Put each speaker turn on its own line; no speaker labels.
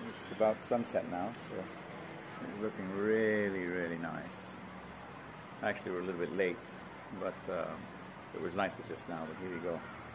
It's about sunset now, so it's looking really, really nice. Actually, we're a little bit late, but it was nicer just now, but here you go.